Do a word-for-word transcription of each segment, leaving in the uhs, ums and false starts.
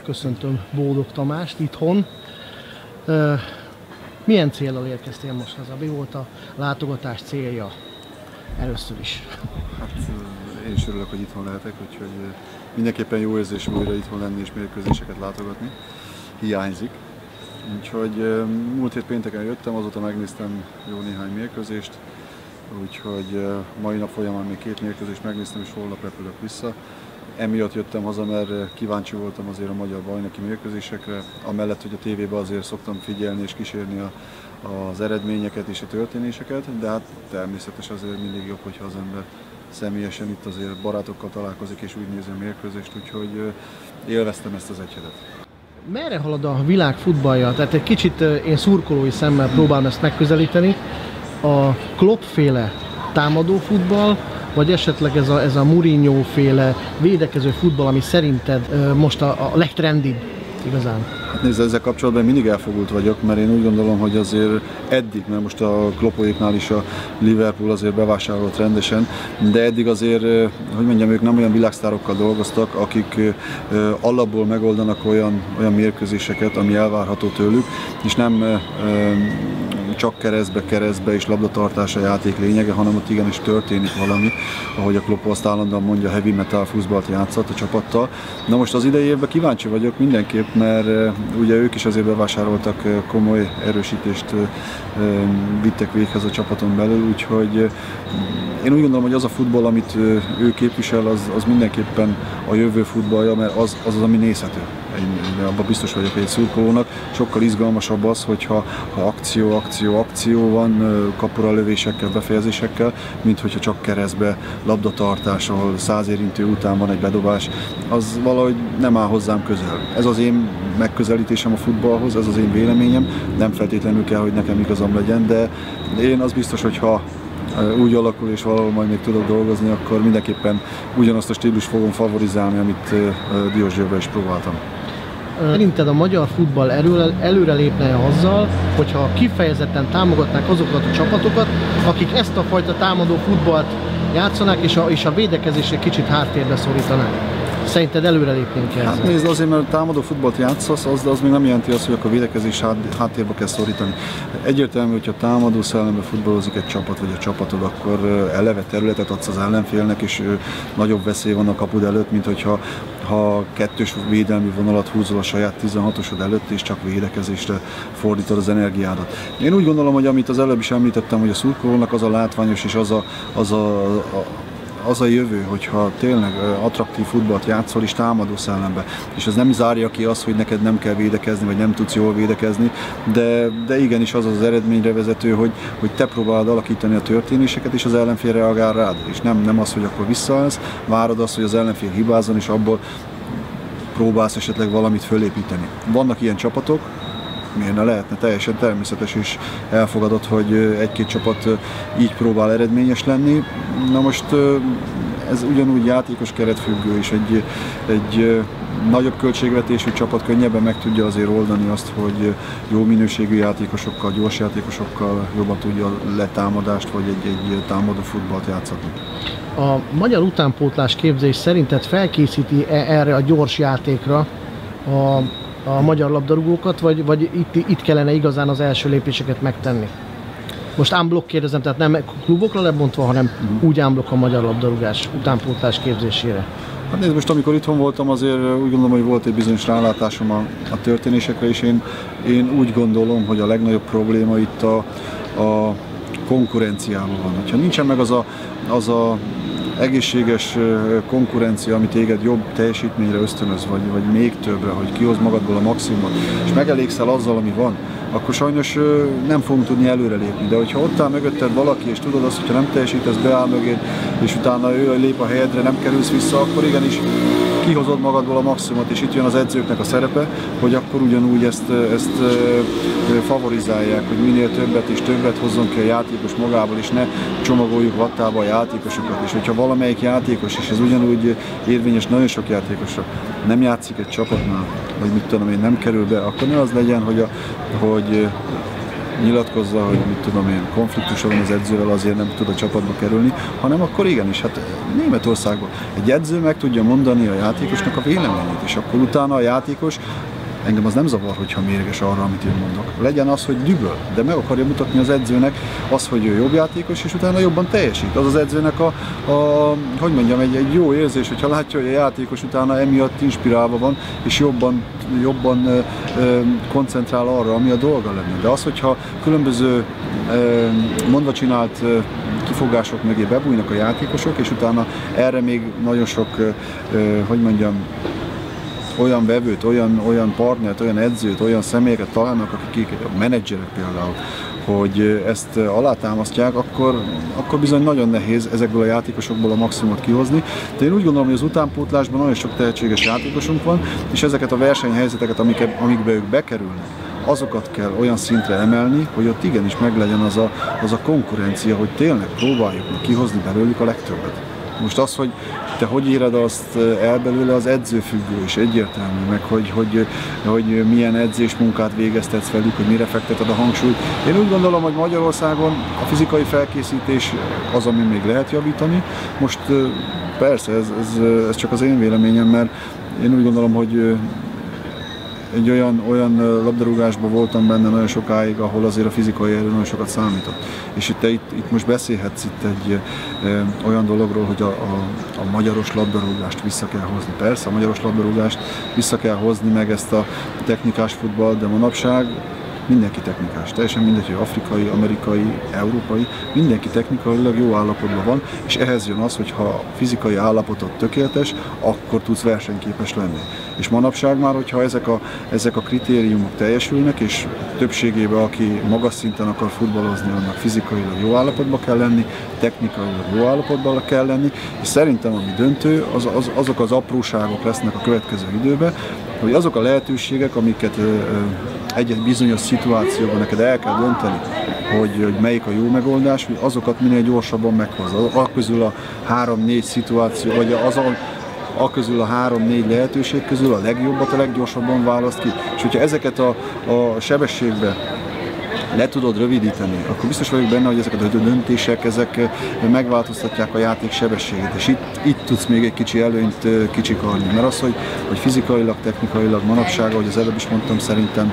köszöntöm Bódog Tamást itthon. Milyen céllal érkeztél most haza? Mi volt a látogatás célja először is? Hát én is örülök, hogy itthon lehetek, úgyhogy mindenképpen jó érzés újra itthon lenni és mérkőzéseket látogatni. Hiányzik. Úgyhogy múlt hét pénteken jöttem, azóta megnéztem jó néhány mérkőzést, úgyhogy mai nap folyamán még két mérkőzést megnéztem, és holnap repülök vissza. Emiatt jöttem haza, mert kíváncsi voltam azért a magyar bajnoki mérkőzésekre, amellett, hogy a tévében azért szoktam figyelni és kísérni a, az eredményeket és a történéseket, de hát természetesen azért mindig jobb, hogyha az ember személyesen itt azért barátokkal találkozik és úgy nézi a mérkőzést, úgyhogy élveztem ezt az egy hetet. Merre halad a világ futballja? Tehát egy kicsit én szurkolói szemmel próbálom ezt megközelíteni. A Klopp-féle támadó futball, vagy esetleg ez a, ez a Mourinho-féle védekező futball, ami szerinted most a, a legtrendibb igazán? Hát nézd, ezzel kapcsolatban mindig elfogult vagyok, mert én úgy gondolom, hogy azért eddig, mert most a Kloppóéknál is a Liverpool azért bevásárolt rendesen, de eddig azért, hogy mondjam, ők nem olyan világsztárokkal dolgoztak, akik alapból megoldanak olyan, olyan mérkőzéseket, ami elvárható tőlük, és nem csak keresztbe, keresztbe és labdatartás a játék lényege, hanem ott igenis történik valami, ahogy a Klopp azt állandóan mondja, heavy metal futballt játszott a csapattal. Na most az idei évben kíváncsi vagyok mindenképp, mert ugye ők is azért bevásároltak, komoly erősítést vittek véghez a csapaton belül, úgyhogy én úgy gondolom, hogy az a futball, amit ő képvisel, az, az mindenképpen a jövő futballja, mert az az, az ami nézhető. Én abban biztos vagyok, hogy egy szurkolónak sokkal izgalmasabb az, hogyha ha akció, akció, akció van, kapura lövésekkel, befejezésekkel, mint hogyha csak keresztbe, labdatartás, ahol száz érintő után van egy bedobás, az valahogy nem áll hozzám közel. Ez az én megközelítésem a futballhoz, ez az én véleményem, nem feltétlenül kell, hogy nekem igazam legyen, de én az biztos, hogy ha úgy alakul és valahol majd még tudok dolgozni, akkor mindenképpen ugyanazt a stílus fogom favorizálni, amit Diósgyőrben is próbáltam. Szerinted a magyar futball előre, előre lépne azzal, hogyha kifejezetten támogatnák azokat a csapatokat, akik ezt a fajta támadó futballt játszanák, és a, és a védekezésre kicsit háttérbe szorítanák? Szerinted előre lépnénk ezzel? Hát nézd, azért, mert támadó futballt játszasz, az, de az még nem jelenti azt, hogy akkor a védekezés háttérbe kell szorítani. Egyértelmű, hogyha támadó szellemben futballozik egy csapat vagy a csapatod, akkor eleve területet adsz az ellenfélnek, és nagyobb veszély van a kapud előtt, mint hogyha ha kettős védelmi vonalat húzol a saját tizenhatosod előtt, és csak védekezésre fordítod az energiádat. Én úgy gondolom, hogy amit az előbb is említettem, hogy a szurkolónak az a látványos és az a, az a, a az a jövő, hogyha tényleg attraktív futballt játszol és támadó szellembe. És ez nem zárja ki azt, hogy neked nem kell védekezni, vagy nem tudsz jól védekezni, de, de igenis az az eredményre vezető, hogy, hogy te próbálod alakítani a történéseket, és az ellenfél reagál rád. És nem, nem az, hogy akkor visszaállsz, várod azt, hogy az ellenfél hibázzon, és abból próbálsz esetleg valamit fölépíteni. Vannak ilyen csapatok, miért ne lehetne, teljesen természetes és elfogadott, hogy egy-két csapat így próbál eredményes lenni. Na most ez ugyanúgy játékos keretfüggő, és egy, egy nagyobb költségvetésű csapat könnyebben meg tudja azért oldani azt, hogy jó minőségű játékosokkal, gyors játékosokkal jobban tudja letámadást, vagy egy, egy támadó futballt játszatni. A magyar utánpótlás képzés szerinted felkészíti erre a gyors játékra a a magyar labdarúgókat, vagy, vagy itt, itt kellene igazán az első lépéseket megtenni? Most unblock kérdezem, tehát nem klubokra lebontva, hanem mm. úgy unblock a magyar labdarúgás utánpótlás képzésére. Hát nézd, most amikor itthon voltam, azért úgy gondolom, hogy volt egy bizonyos rálátásom a, a történésekre, és én, én úgy gondolom, hogy a legnagyobb probléma itt a, a konkurenciában van. Ha nincsen meg az a, az a egészséges konkurencia, ami téged jobb teljesítményre ösztönöz, vagy, vagy még többre, hogy kihoz magadból a maximumot, és megelégszel azzal, ami van, akkor sajnos nem fogunk tudni előrelépni. De hogyha ott áll mögötted valaki, és tudod azt, hogyha nem teljesítesz, beáll mögéd, és utána ő lép a helyedre, nem kerülsz vissza, akkor igenis kihozod magadból a maximumot, és itt jön az edzőknek a szerepe, hogy akkor ugyanúgy ezt, ezt favorizálják, hogy minél többet és többet hozzon ki a játékos magából, és ne csomagoljuk vattába a játékosokat. És hogyha valamelyik játékos, és ez ugyanúgy érvényes nagyon sok játékosra, nem játszik egy csapatnál, vagy mit tudom én, nem kerül be, akkor ne az legyen, hogy, a, hogy nyilatkozza, hogy mit tudom én, konfliktusa van az edzővel, azért nem tud a csapatba kerülni, hanem akkor igenis, hát Németországban egy edző meg tudja mondani a játékosnak a véleményét, és akkor utána a játékos, engem az nem zavar, hogyha mérges arra, amit én mondok. Legyen az, hogy düböl, de meg akarja mutatni az edzőnek az, hogy ő jobb játékos, és utána jobban teljesít. Az az edzőnek a, a hogy mondjam, egy, egy jó érzés, hogyha látja, hogy a játékos utána emiatt inspirálva van, és jobban, jobban ö, ö, koncentrál arra, ami a dolga lenne. De az, hogyha különböző ö, mondva csinált ö, kifogások mögé bebújnak a játékosok, és utána erre még nagyon sok, ö, ö, hogy mondjam, olyan vevőt, olyan, olyan partnert, olyan edzőt, olyan személyeket találnak, akik a menedzserek például, hogy ezt alátámasztják, akkor, akkor bizony nagyon nehéz ezekből a játékosokból a maximumot kihozni. De én úgy gondolom, hogy az utánpótlásban nagyon sok tehetséges játékosunk van, és ezeket a versenyhelyzeteket, amikbe, amikbe ők bekerülnek, azokat kell olyan szintre emelni, hogy ott igenis meglegyen az a, az a konkurencia, hogy tényleg próbáljuk kihozni belőlük a legtöbbet. Most az, hogy te hogy éred azt el belőle, az edzőfüggő és egyértelmű, meg hogy, hogy, hogy milyen edzésmunkát végeztetsz velük, hogy mire fekteted a hangsúlyt. Én úgy gondolom, hogy Magyarországon a fizikai felkészítés az, ami még lehet javítani. Most persze, ez, ez, ez csak az én véleményem, mert én úgy gondolom, hogy egy olyan, olyan labdarúgásban voltam benne nagyon sokáig, ahol azért a fizikai erő nagyon sokat számított. És itt, itt, itt most beszélhetsz itt egy e, olyan dologról, hogy a, a, a magyaros labdarúgást vissza kell hozni. Persze, a magyaros labdarúgást vissza kell hozni, meg ezt a technikás futballt, de manapság mindenki technikás. Teljesen mindegy, hogy afrikai, amerikai, európai, mindenki technikailag jó állapotban van, és ehhez jön az, hogy ha a fizikai állapotod tökéletes, akkor tudsz versenyképes lenni. És manapság már, hogyha ezek a, ezek a kritériumok teljesülnek, és többségében, aki magas szinten akar futballozni, annak fizikailag jó állapotban kell lenni, technikailag jó állapotban kell lenni, és szerintem ami döntő, az, az, azok az apróságok lesznek a következő időben, hogy azok a lehetőségek, amiket egy-egy bizonyos szituációban neked el kell dönteni, hogy, hogy melyik a jó megoldás, hogy azokat minél gyorsabban meghozza. A közül a három-négy szituáció, vagy az a, a közül a három-négy lehetőség közül a legjobbat a leggyorsabban választ ki. És hogyha ezeket a, a sebességbe le tudod rövidíteni, akkor biztos vagyok benne, hogy ezeket a döntések ezek megváltoztatják a játék sebességét, és itt, itt tudsz még egy kicsi előnyt kicsikarni. Mert az, hogy, hogy fizikailag, technikailag manapság, ahogy az előbb is mondtam, szerintem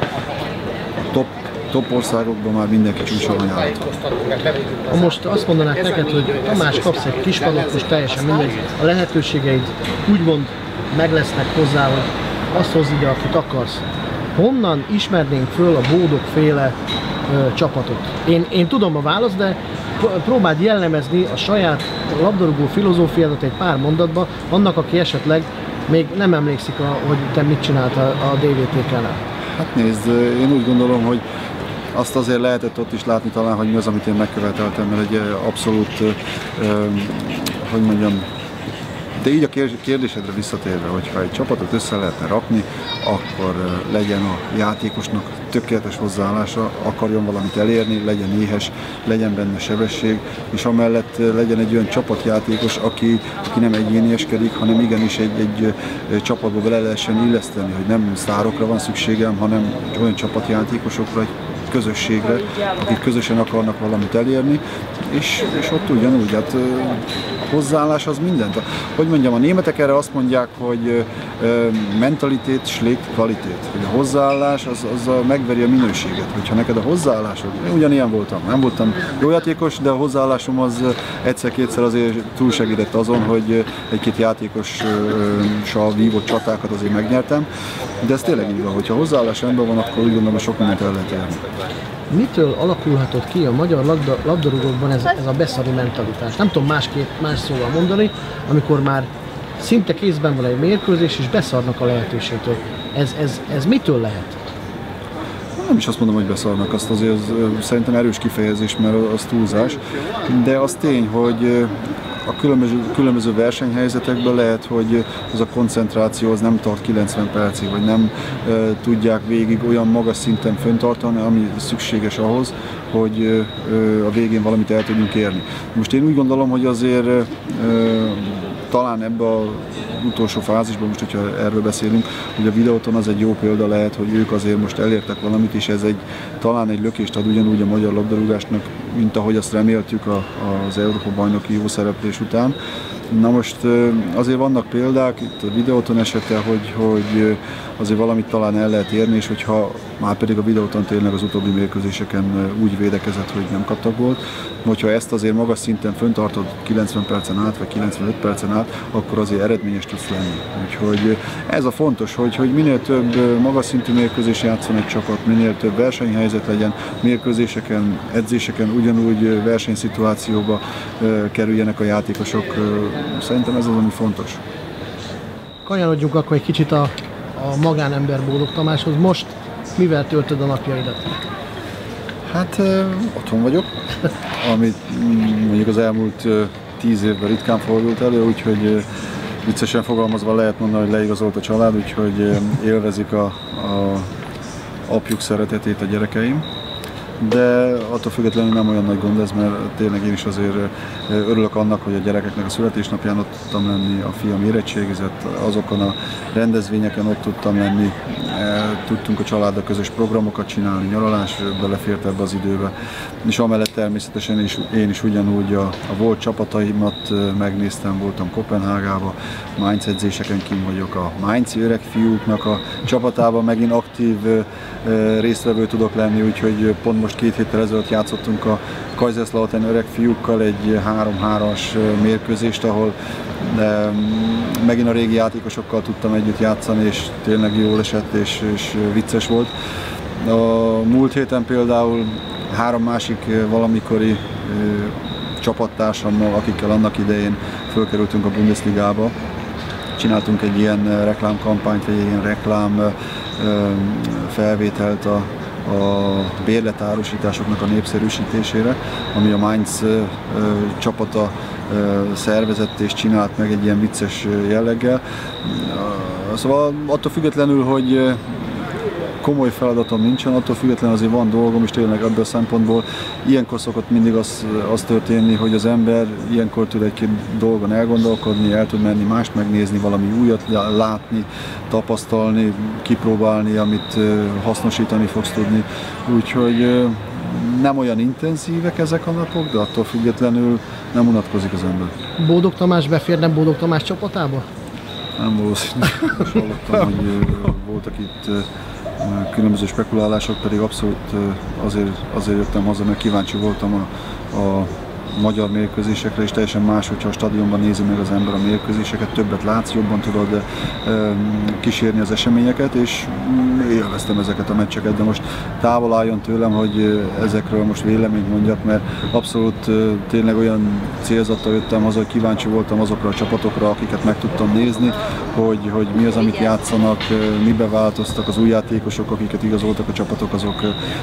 a top, top országokban már mindenki csúcson van állítva. Ha most azt mondanák neked, hogy Tamás, kapsz egy kispadot, most teljesen mindegy, a lehetőségeid úgymond meg lesznek hozzá, hogy azt hozz ide, akit akarsz. Honnan ismernénk föl a Bódog-féle ö, csapatot? Én, én tudom a választ, de próbáld jellemezni a saját labdarúgó filozófiádat egy pár mondatba, annak, aki esetleg még nem emlékszik, a, hogy te mit csináltál a dé vé té kánál. Hát nézd, én úgy gondolom, hogy azt azért lehetett ott is látni talán, hogy mi az, amit én megköveteltem, mert egy abszolút, ö, ö, hogy mondjam, de így a kérdésedre visszatérve, hogyha egy csapatot össze lehetne rakni, akkor legyen a játékosnak tökéletes hozzáállása, akarjon valamit elérni, legyen éhes, legyen benne sebesség, és amellett legyen egy olyan csapatjátékos, aki, aki nem egyénieskedik, hanem igenis egy, egy csapatba bele lehessen illeszteni, hogy nem sztárokra van szükségem, hanem olyan csapatjátékosokra, egy közösségre, akik közösen akarnak valamit elérni, és, és ott ugyanúgy, hát hozzáállás az mindent. Hogy mondjam, a németek erre azt mondják, hogy mentalitét schlägt Qualität, hogy a hozzáállás az, az a megveri a minőséget. Hogyha neked a hozzáállásod, én ugyanilyen voltam, nem voltam jó játékos, de a hozzáállásom az egyszer-kétszer azért túlsegített azon, hogy egy-két játékossal vívott csatákat azért megnyertem, de ez tényleg így van, hogyha a hozzáállás rendben van, akkor úgy gondolom, hogy sok mindent el lehet érni. Mitől alakulhatott ki a magyar labda, labdarúgókban ez, ez a beszari mentalitás? Nem tudom másképp, más szóval mondani, amikor már szinte kézben van egy mérkőzés, és beszarnak a lehetőségtől. Ez, ez, ez mitől lehet? Nem is azt mondom, hogy beszarnak, azt azért az, szerintem erős kifejezés, mert az túlzás, de az tény, hogy a különböző, különböző versenyhelyzetekben lehet, hogy az a koncentráció az nem tart kilencven percig, vagy nem e, tudják végig olyan magas szinten fenntartani, ami szükséges ahhoz, hogy e, a végén valamit el tudjunk érni. Most én úgy gondolom, hogy azért e, talán ebbe az utolsó fázisban, most hogyha erről beszélünk, hogy a Videoton az egy jó példa lehet, hogy ők azért most elértek valamit, és ez egy, talán egy lökést ad ugyanúgy a magyar labdarúgásnak, mint ahogy azt reméltük a, az Európa-bajnoki jó szereplés után. Na most azért vannak példák, itt a Videoton esete, hogy, hogy azért valamit talán el lehet érni, és hogyha már pedig a Videoton tényleg az utóbbi mérkőzéseken úgy védekezett, hogy nem kaptak gólt. Hogyha ezt azért magas szinten föntartod kilencven percen át, vagy kilencvenöt percen át, akkor azért eredményes tudsz lenni. Úgyhogy ez a fontos, hogy, hogy minél több magas szintű mérkőzés játszon egy csapat, minél több versenyhelyzet legyen, mérkőzéseken, edzéseken ugyanúgy versenyszituációba kerüljenek a játékosok. Szerintem ez az, ami fontos. Kanyarodjunk akkor egy kicsit a, a magánember Bódog Tamáshoz. Most mivel töltöd a napjaidat? Hát otthon vagyok, amit mondjuk az elmúlt tíz évben ritkán fordult elő, úgyhogy viccesen fogalmazva lehet mondani, hogy leigazolt a család, úgyhogy élvezik a, a apjuk szeretetét a gyerekeim. De attól függetlenül nem olyan nagy gond ez, mert tényleg én is azért örülök annak, hogy a gyerekeknek a születésnapján ott tudtam lenni, a fiam érettségizett, azokon a rendezvényeken ott tudtam lenni, tudtunk a családdal közös programokat csinálni, nyaralás belefért ebbe az időbe, és amellett természetesen is, én is ugyanúgy a, a volt csapataimat megnéztem, voltam Koppenhágában, Mainz edzéseken kint vagyok, a Mainzi öreg fiúknak a csapatában megint aktív résztvevő tudok lenni, úgyhogy pont most két héttel ezelőtt játszottunk a Kaiserslautern öreg fiúkkal egy három-hármas mérkőzést, ahol de megint a régi játékosokkal tudtam együtt játszani, és tényleg jól esett, és, és vicces volt. A múlt héten például három másik valamikori ö, csapattársammal, akikkel annak idején fölkerültünk a Bundesligába, csináltunk egy ilyen reklámkampányt, vagy egy ilyen reklám ö, felvételt a a bérletárusításoknak a népszerűsítésére, ami a Mainz ö, csapata ö, szervezett és csinált meg egy ilyen vicces jelleggel. Szóval attól függetlenül, hogy komoly feladatom nincsen, attól függetlenül azért van dolgom, és tényleg ebből a szempontból ilyenkor szokott mindig az, az történni, hogy az ember ilyenkor tud egy-két dolgon elgondolkodni, el tud menni mást megnézni, valami újat látni, tapasztalni, kipróbálni, amit hasznosítani fogsz tudni. Úgyhogy nem olyan intenzívek ezek a napok, de attól függetlenül nem unatkozik az ember. Bódog Tamás beférne Bódog Tamás csapatába? Nem valószínű. Most hallottam, hogy voltak itt különböző spekulálások, pedig abszolút azért, azért jöttem haza, mert kíváncsi voltam a, a magyar mérkőzésekre, és teljesen más, hogyha a stadionban nézi meg az ember a mérkőzéseket, többet látsz, jobban tudod e, kísérni az eseményeket, és élveztem ezeket a meccseket, de most távol álljon tőlem, hogy ezekről most véleményt mondjak, mert abszolút tényleg olyan célzattal jöttem haza, hogy kíváncsi voltam azokra a csapatokra, akiket meg tudtam nézni, hogy, hogy mi az, amit játszanak, mibe változtak az új játékosok, akiket igazoltak a csapatok, azok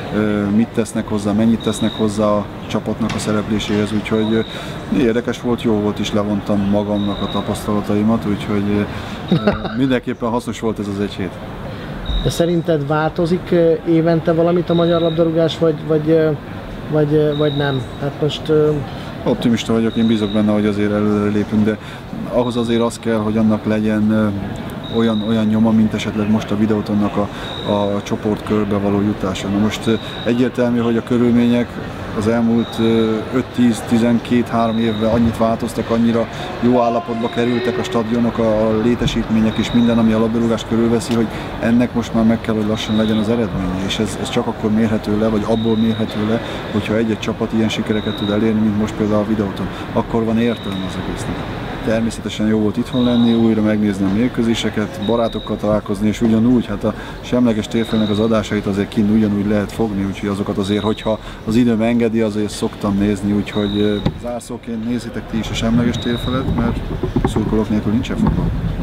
mit tesznek hozzá, mennyit tesznek hozzá a csapatnak a szerepléséhez, úgyhogy érdekes volt, jó volt, is levontam magamnak a tapasztalataimat, úgyhogy mindenképpen hasznos volt ez az egy hét. De szerinted változik évente valamit a magyar labdarúgás, vagy, vagy, vagy, vagy nem? Hát most... Optimista vagyok, én bízok benne, hogy azért előre lépünk, de ahhoz azért az kell, hogy annak legyen olyan, olyan nyoma, mint esetleg most a Videotonnak a, a csoportkörbe való jutása. Na most egyértelmű, hogy a körülmények az elmúlt öt-tíz-tizenkét-három évben annyit változtak, annyira jó állapotba kerültek a stadionok, a létesítmények és minden, ami a labdarúgást körülveszi, hogy ennek most már meg kell, hogy lassan legyen az eredménye, és ez, ez csak akkor mérhető le, vagy abból mérhető le, hogyha egy-egy csapat ilyen sikereket tud elérni, mint most például a Videoton. Akkor van értelme az egésznek. Természetesen jó volt itthon lenni, újra megnézni a mérkőzéseket, barátokkal találkozni, és ugyanúgy, hát a semleges térfélnek az adásait azért kint ugyanúgy lehet fogni, úgyhogy azokat azért, hogyha az időm engedi, azért szoktam nézni, úgyhogy zárszóként nézzétek ti is a semleges térfelet, mert szurkolók nélkül nincsen futball.